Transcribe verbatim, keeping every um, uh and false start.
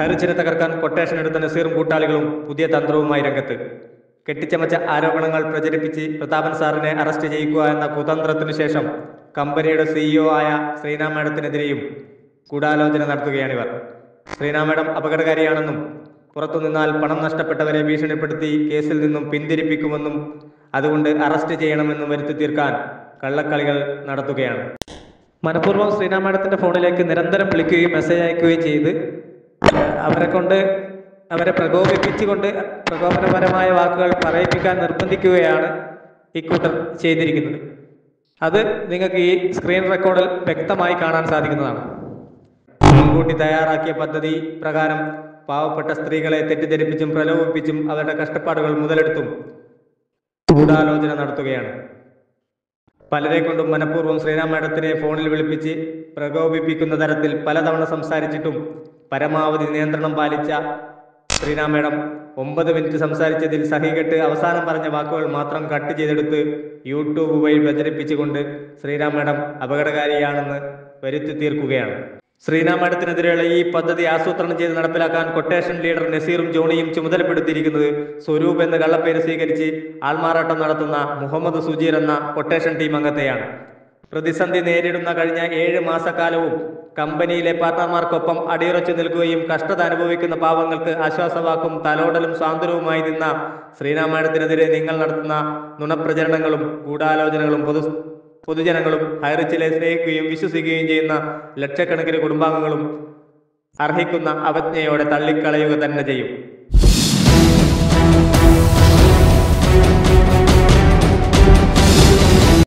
ഹൈറിച്ചിനെ തകർക്കാൻ കൊട്ടേഷൻ എടുത്ത നസീറും കൂട്ടാളികളും പുതിയ തന്ത്രവുമായി രംഗത്ത്. കെട്ടിച്ചമച്ച ആരോപണങ്ങൾ പ്രചരിപ്പിച്ച് പ്രതാപൻ സാറിനെ അറസ്റ്റ് ചെയ്യിക്കുക എന്ന കുതന്ത്രത്തിനു ശേഷം കമ്പനിയുടെ സിഇഒ ആയ ശ്രീന മാഡത്തിനെതിരെയും ഗൂഢാലോചന നടത്തുകയാണിവർ. ശ്രീന മാഡം അപകടകാരിയാണെന്നും പുറത്തുനിന്നാൽ പണം നഷ്ടപ്പെട്ടവരെ ഭീഷണിപ്പെടുത്തി കേസിൽ നിന്നും പിന്തിരിപ്പിക്കുമെന്നും അതുകൊണ്ട് അറസ്റ്റ് ചെയ്യണമെന്നും വരുത്തി തീർക്കാൻ കള്ളക്കളികൾ നടത്തുകയാണ്. മനഃപൂർവ്വം ശ്രീന മാഡത്തിന്റെ ഫോണിലേക്ക് നിരന്തരം വിളിക്കുകയും മെസ്സേജ് അയക്കുകയും ചെയ്ത് അവരെ കൊണ്ട് അവരെ പ്രകോപിപ്പിച്ചുകൊണ്ട് പ്രകോപനപരമായ വാക്കുകൾ പറയിപ്പിക്കാൻ നിർബന്ധിക്കുകയാണ് ഇക്കൂട്ടർ ചെയ്തിരിക്കുന്നത്. അത് നിങ്ങൾക്ക് ഈ സ്ക്രീൻ റെക്കോർഡിൽ വ്യക്തമായി കാണാൻ സാധിക്കുന്നതാണ്. മുൻകൂട്ടി തയ്യാറാക്കിയ പദ്ധതി പ്രകാരം പാവപ്പെട്ട സ്ത്രീകളെ തെറ്റിദ്ധരിപ്പിച്ചും പ്രലോഭിപ്പിച്ചും അവരുടെ കഷ്ടപ്പാടുകൾ മുതലെടുത്തും ഗൂഢാലോചന നടത്തുകയാണ്. പലരെ കൊണ്ടും മനഃപൂർവ്വം ശ്രീന മാഡത്തിനെ ഫോണിൽ വിളിപ്പിച്ച് പ്രകോപിപ്പിക്കുന്ന തരത്തിൽ പലതവണ സംസാരിച്ചിട്ടും പരമാവധി നിയന്ത്രണം പാലിച്ച ശ്രീന മാഡം ഒമ്പത് മിനിറ്റ് സംസാരിച്ചതിൽ സഹികെട്ട് അവസാനം പറഞ്ഞ വാക്കുകൾ മാത്രം കട്ട് ചെയ്തെടുത്ത് യൂട്യൂബ് വഴി പ്രചരിപ്പിച്ചുകൊണ്ട് ശ്രീന മാഡം അപകടകാരിയാണെന്ന് വരുത്തി തീർക്കുകയാണ്. ശ്രീന മാഡത്തിനെതിരെയുള്ള ഈ പദ്ധതി ആസൂത്രണം ചെയ്ത് നടപ്പിലാക്കാൻ കൊട്ടേഷൻ ലീഡർ നസീറും ജോണിയും ചുമതലപ്പെടുത്തിയിരിക്കുന്നത് സ്വരൂപ് എന്ന കള്ളപ്പേര് സ്വീകരിച്ച് ആൾമാറാട്ടം നടത്തുന്ന മുഹമ്മദ് സുജീർ എന്ന കൊട്ടേഷൻ ടീം അംഗത്തെയാണ്. പ്രതിസന്ധി നേരിടുന്ന കഴിഞ്ഞ ഏഴ് മാസക്കാലവും കമ്പനിയിലെ പാർട്ണർമാർക്കൊപ്പം അടിയുറച്ചു നിൽക്കുകയും കഷ്ടത അനുഭവിക്കുന്ന പാവങ്ങൾക്ക് ആശ്വാസവാക്കും തലോടലും സാന്ത്വനവുമായി നിന്ന ശ്രീന മാഡത്തിനെതിരെ നിങ്ങൾ നടത്തുന്ന നുണപ്രചരണങ്ങളും ഗൂഢാലോചനകളും പൊതു പൊതുജനങ്ങളും ഹൈറിച്ചിലെ സ്നേഹിക്കുകയും വിശ്വസിക്കുകയും ചെയ്യുന്ന ലക്ഷക്കണക്കിന് കുടുംബാംഗങ്ങളും അർഹിക്കുന്ന അവജ്ഞയോടെ തള്ളിക്കളയുക തന്നെ ചെയ്യും.